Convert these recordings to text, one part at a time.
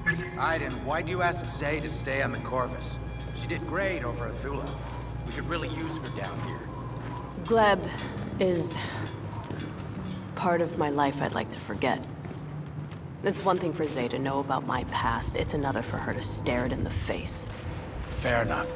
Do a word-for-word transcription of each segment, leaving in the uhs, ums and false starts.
Iden, why'd you ask Zay to stay on the Corvus? She did great over at Thula. We could really use her down here. Gleb is part of my life I'd like to forget. It's one thing for Zay to know about my past, it's another for her to stare it in the face. Fair enough.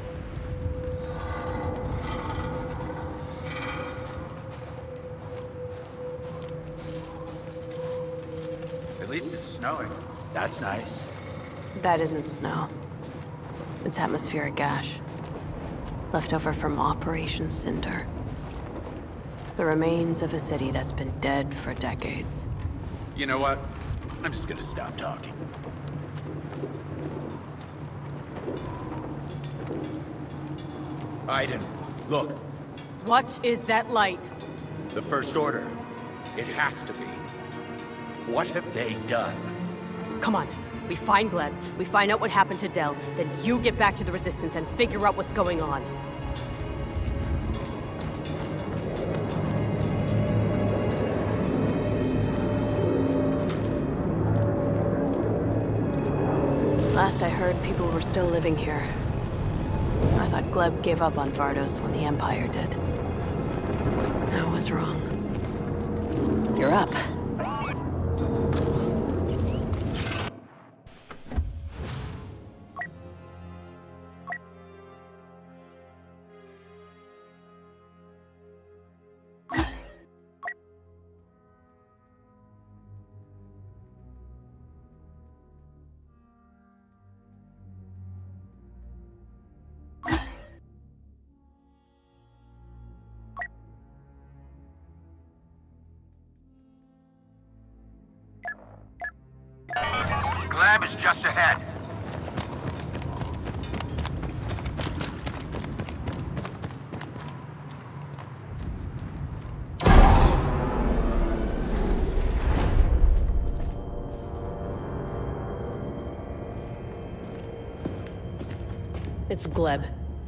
At least it's snowing. That's nice. That isn't snow. It's atmospheric gash. Left over from Operation Cinder. The remains of a city that's been dead for decades. You know what? I'm just gonna stop talking. Iden, look. What is that light? The First Order. It has to be. What have they done? Come on. We find Gleb, we find out what happened to Del, then you get back to the Resistance and figure out what's going on. Last I heard, people were still living here. I thought Gleb gave up on Vardos when the Empire did. I was wrong. You're up. Gleb is just ahead. It's Gleb.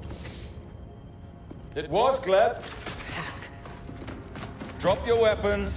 It was Gleb. Ask. Drop your weapons.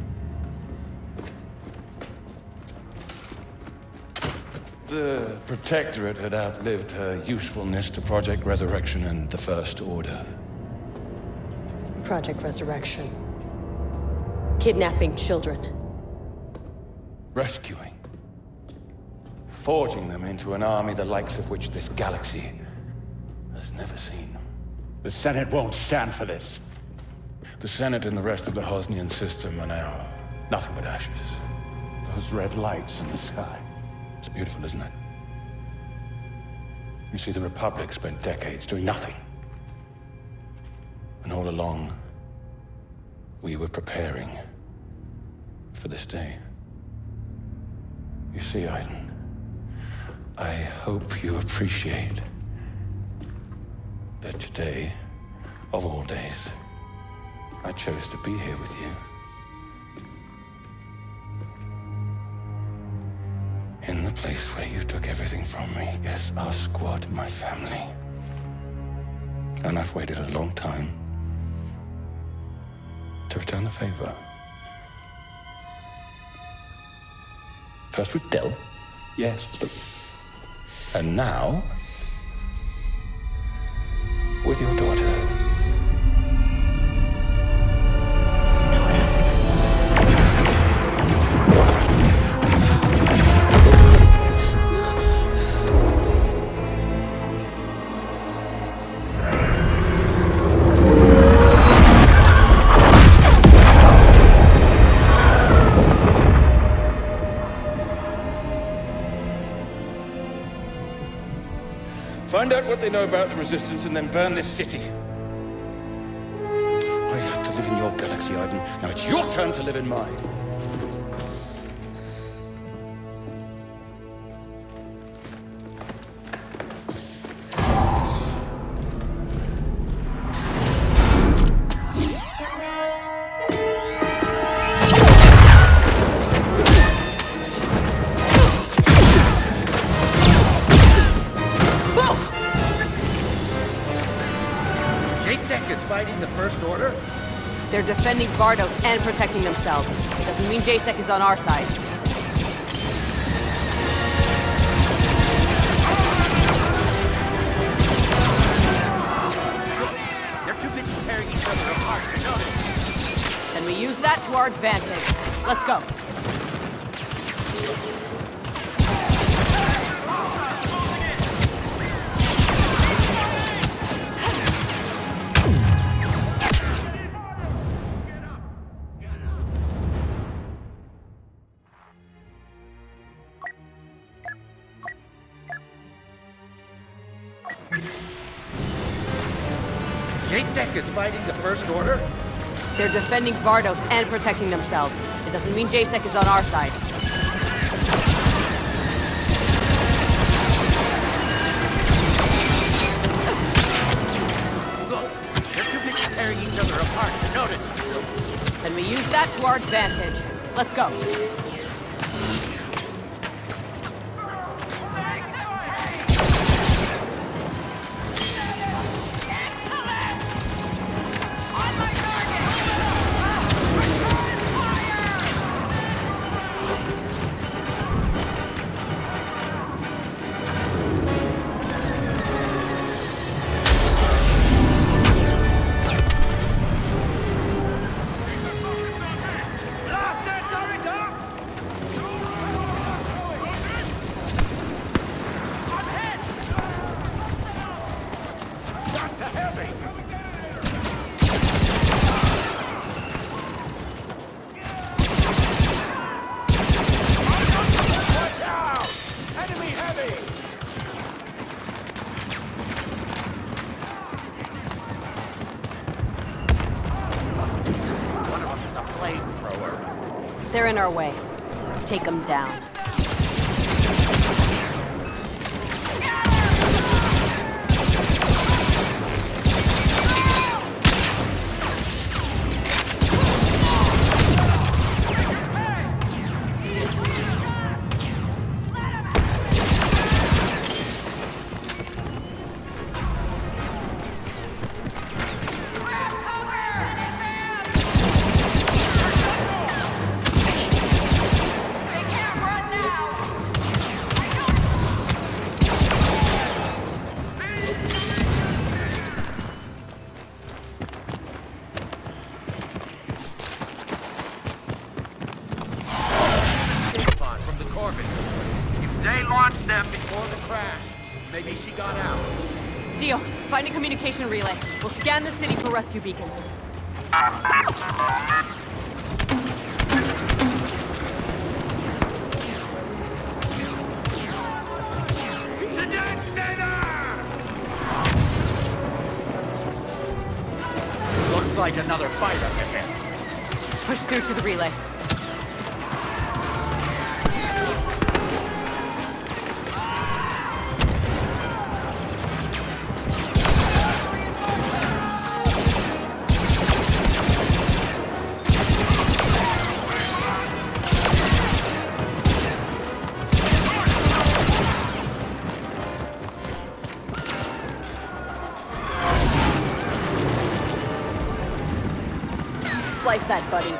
The Protectorate had outlived her usefulness to Project Resurrection and the First Order. Project Resurrection. Kidnapping children. Rescuing. Forging them into an army the likes of which this galaxy has never seen. The Senate won't stand for this. The Senate and the rest of the Hosnian system are now nothing but ashes. Those red lights in the sky. It's beautiful, isn't it? You see, the Republic spent decades doing nothing. And all along, we were preparing for this day. You see, Iden, I hope you appreciate that today, of all days, I chose to be here with you. In the place where you took everything from me. Yes, our squad, my family. And I've waited a long time to return the favor. First with Del. Yes. And now, with your daughter. Find out what they know about the Resistance and then burn this city. I had to live in your galaxy, Iden. Now it's your turn to live in mine. Fighting the First Order? They're defending Vardos and protecting themselves. Doesn't mean J SEC is on our side. tearing each other apart to notice. And we use that to our advantage. Let's go. J SEC is fighting the First Order? They're defending Vardos and protecting themselves. It doesn't mean J SEC is on our side. Look, they're too busy tearing each other apart to notice. And we use that to our advantage. Let's go. They're in our way. Take them down. Find a communication relay. We'll scan the city for rescue beacons. It's a detonator! Looks like another fight up ahead. Push through to the relay. Slice that, buddy.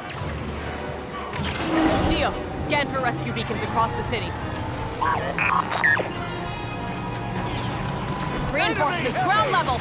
Dio, scan for rescue beacons across the city. Reinforcements, ground level!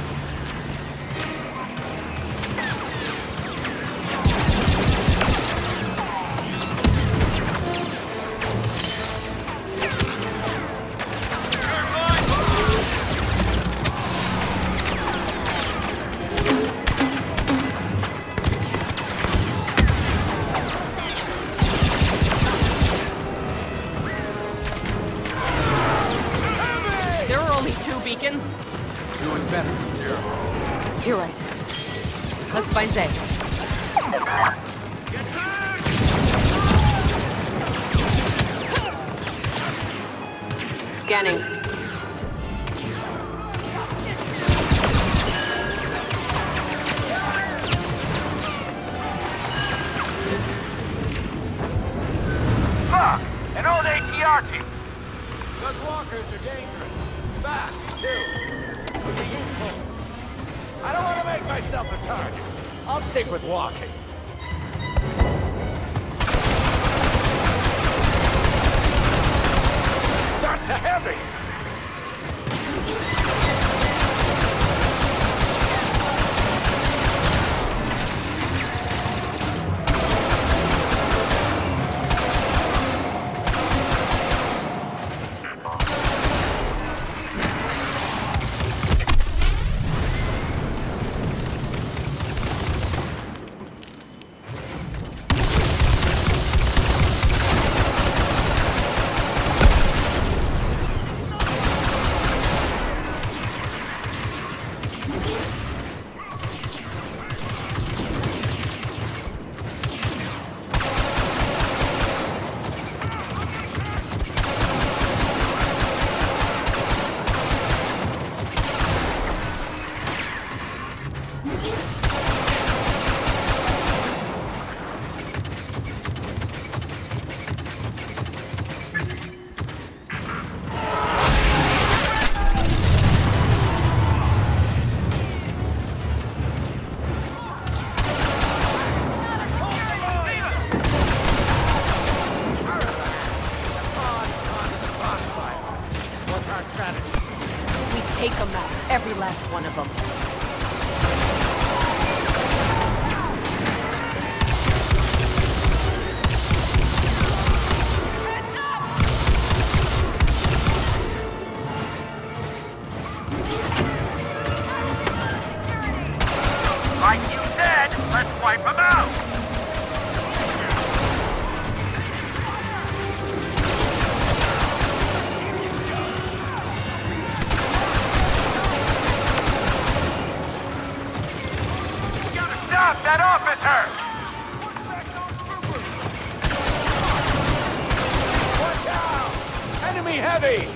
Beacons? Two is better than zero. You're right. Let's find Zay. Get back! Scanning. Fuck! An old A T R team! Those walkers are dangerous. Fast, too. Could be useful. I don't want to make myself a target. I'll stick with walking. That's a heavy! Take them out, every last one of them. Like you said, let's wipe them out! Stop that officer! Watch out! Enemy heavy!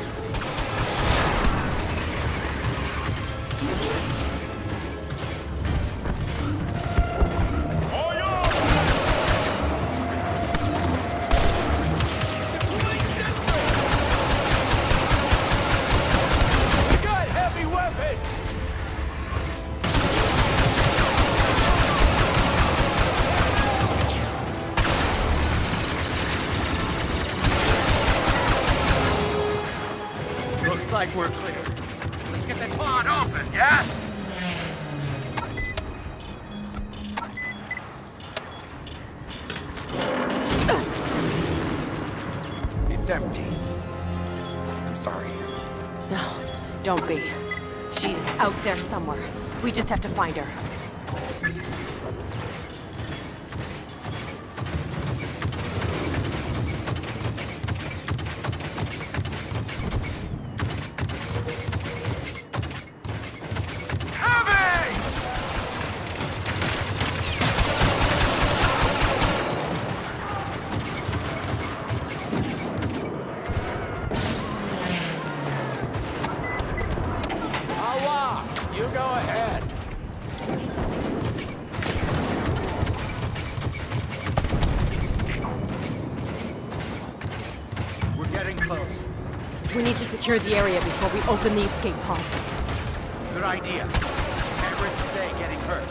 Got heavy weapons! Like we're clear. Let's get that pod open, yeah? It's empty. I'm sorry. No, don't be. She is out there somewhere. We just have to find her. You go ahead. We're getting close. We need to secure the area before we open the escape pod. Good idea. Can't risk Zay getting hurt.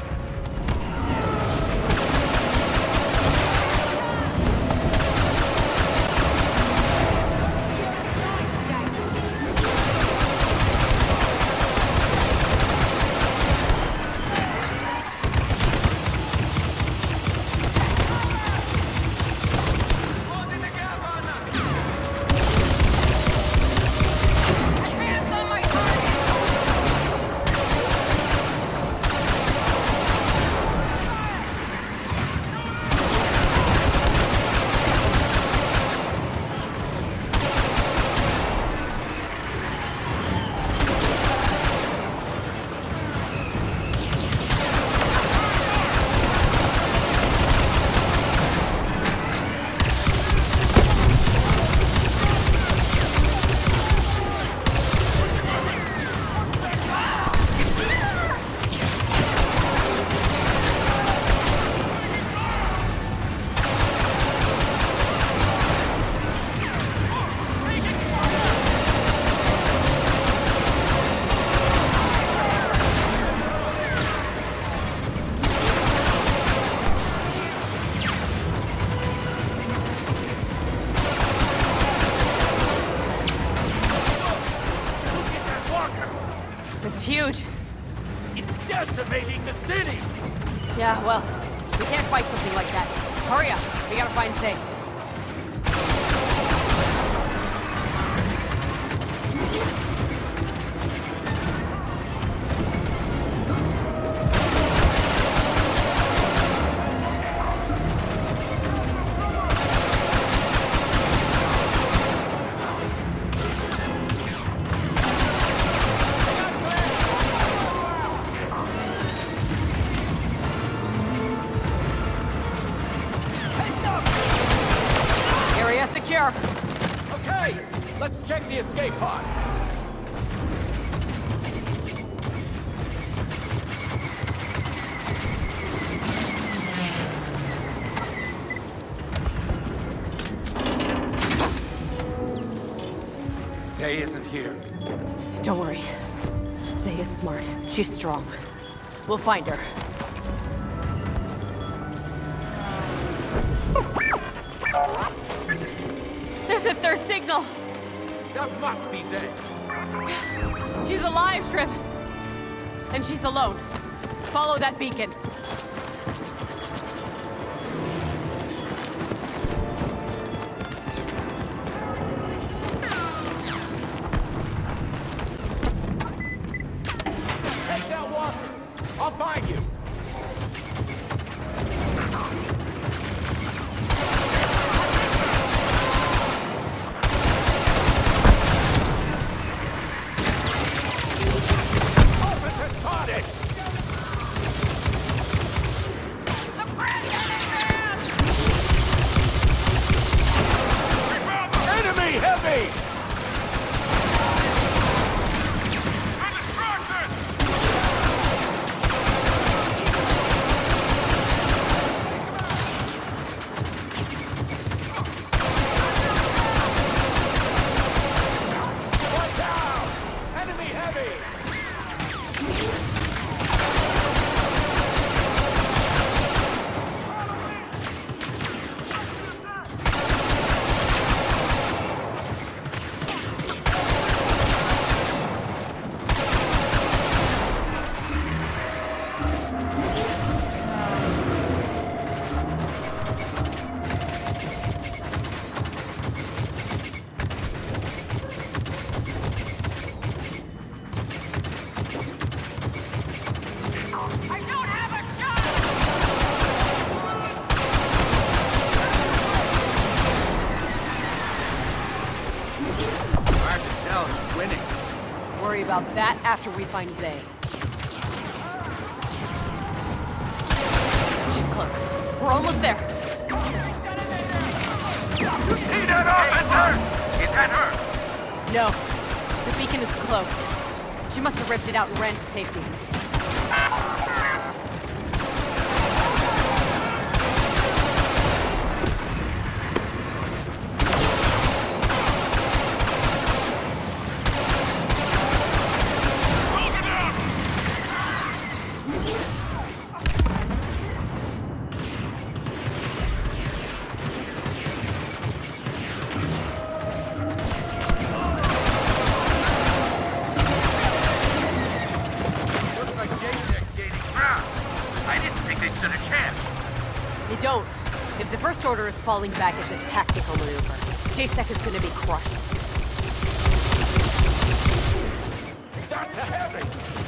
It's huge. It's decimating the city! Yeah, well, we can't fight something like that. Hurry up. We gotta find Zay. Okay, let's check the escape pod. Zay isn't here. Don't worry. Zay is smart. She's strong. We'll find her. There's a third signal! That must be Zay. She's alive, Shriv! And she's alone. Follow that beacon. Take that walker! I'll find you! About that after we find Zay. She's close. We're almost there. You see that officer? Is that her? No. The beacon is close. She must have ripped it out and ran to safety. Don't. If the First Order is falling back, it's a tactical maneuver. J SEC is gonna be crushed. That's a heavy!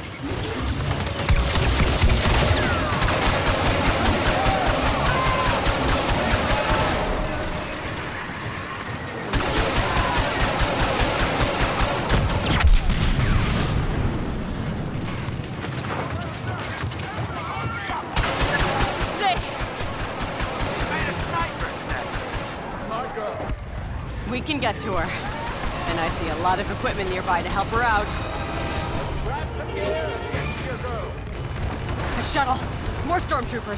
We can get to her. And I see a lot of equipment nearby to help her out. Grab some gear and get to your groove. A shuttle. More stormtroopers.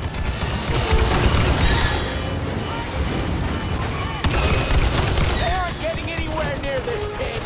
They aren't getting anywhere near this kid.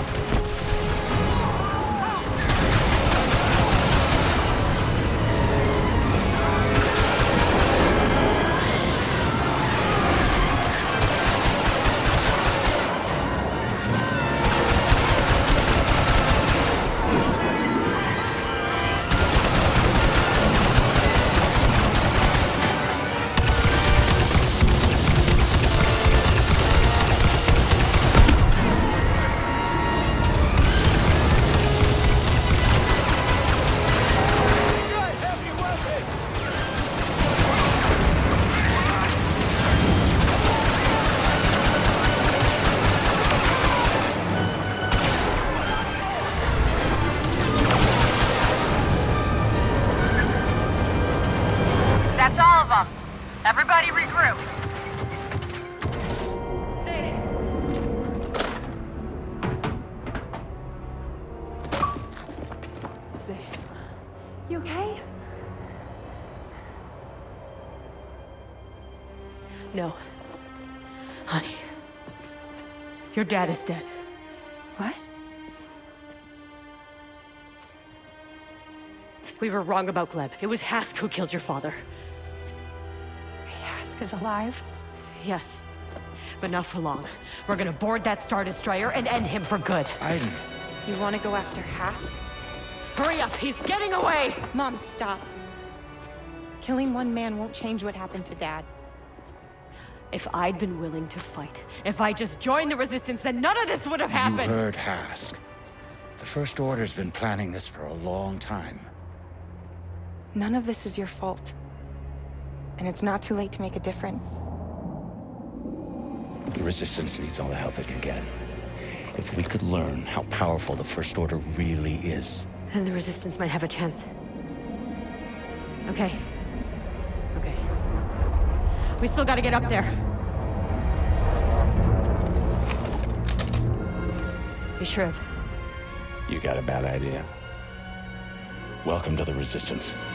That's all of them. Everybody regroup. Say Say You okay? No. Honey. Your dad is dead. What? We were wrong about Gleb. It was Hask who killed your father. Hask is alive? Yes. But not for long. We're gonna board that Star Destroyer and end him for good. Iden, You want to go after Hask? Hurry up, he's getting away! Mom, stop. Killing one man won't change what happened to Dad. If I'd been willing to fight, if I just joined the Resistance, then none of this would have happened! You heard Hask. The First Order's been planning this for a long time. None of this is your fault. And it's not too late to make a difference. The Resistance needs all the help it can get. If we could learn how powerful the First Order really is... then the Resistance might have a chance. Okay. Okay. We still gotta get up there. Hey, Shriv. You got a bad idea. Welcome to the Resistance.